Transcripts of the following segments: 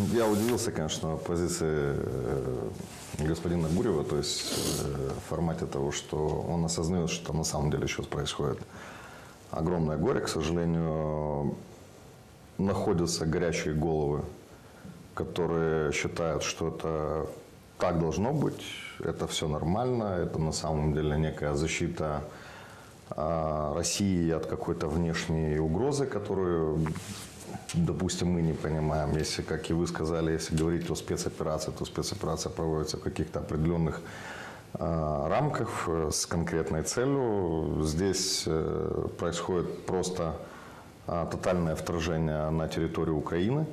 Я удивился, конечно, позиции господина Гурьева, то есть в формате того, что он осознает, что на самом деле сейчас происходит огромное горе. К сожалению, находятся горячие головы, которые считают, что это так должно быть, это все нормально, это на самом деле некая защита России от какой-то внешней угрозы, которую, допустим, мы не понимаем. Если, как и вы сказали, если говорить о спецоперации, то спецоперация проводится в каких-то определенных рамках с конкретной целью. Здесь происходит просто тотальное вторжение на территорию Украины,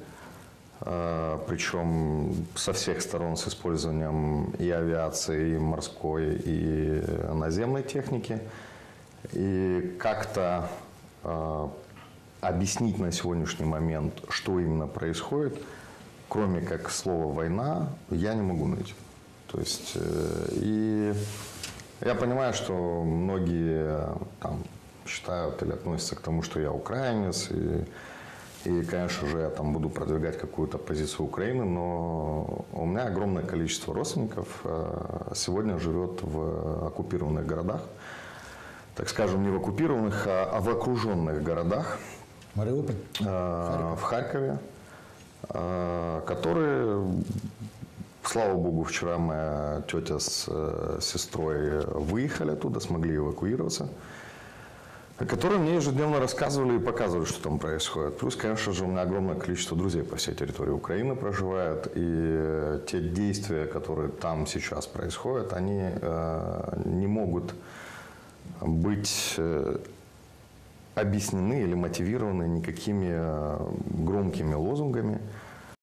причем со всех сторон с использованием и авиации, и морской, и наземной техники. И как-то объяснить на сегодняшний момент, что именно происходит, кроме как слова «война», я не могу найти. То есть, и я понимаю, что многие там считают или относятся к тому, что я украинец, и, конечно же, я там буду продвигать какую-то позицию Украины, но у меня огромное количество родственников сегодня живет в оккупированных городах. Так скажем, не в оккупированных, а в окруженных городах. Мариуполь? В Харькове, которые, слава богу, вчера моя тетя с сестрой выехали оттуда, смогли эвакуироваться, которые мне ежедневно рассказывали и показывали, что там происходит. Плюс, конечно же, у меня огромное количество друзей по всей территории Украины проживает, и те действия, которые там сейчас происходят, они не могут быть объяснены или мотивированы никакими громкими лозунгами.